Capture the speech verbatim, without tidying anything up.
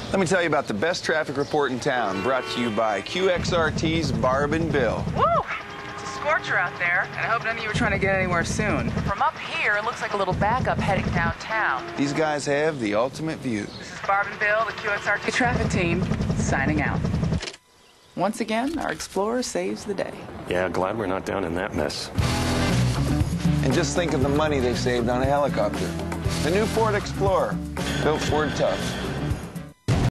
Let me tell you about the best traffic report in town, brought to you by Q X R T's Barb and Bill. Woo! It's a scorcher out there, and I hope none of you are trying to get anywhere soon. From up here, it looks like a little backup heading downtown. These guys have the ultimate view. This is Barb and Bill, the Q X R T traffic team, signing out. Once again, our Explorer saves the day. Yeah, glad we're not down in that mess. And just think of the money they saved on a helicopter. The new Ford Explorer, built Ford tough.